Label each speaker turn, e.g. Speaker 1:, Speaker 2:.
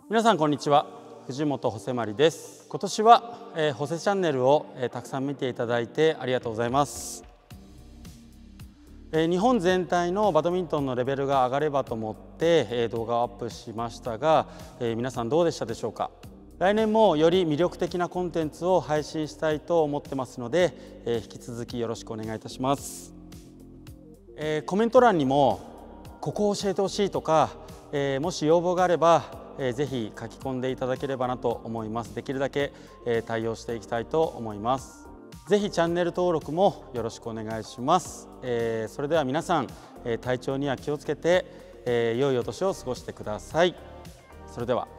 Speaker 1: 皆さんこんにちは。藤本ホセマリです。今年は、ホセチャンネルを、たくさん見ていただいてありがとうございます。日本全体のバドミントンのレベルが上がればと思って、動画をアップしましたが、皆さんどうでしたでしょうか。来年もより魅力的なコンテンツを配信したいと思ってますので、引き続きよろしくお願いいたします。コメント欄にもここを教えてほしいとか、もし要望があれば、ぜひ書き込んでいただければなと思います。できるだけ、対応していきたいと思います。ぜひチャンネル登録もよろしくお願いします。それでは皆さん、体調には気をつけて、良いお年を過ごしてください。それでは。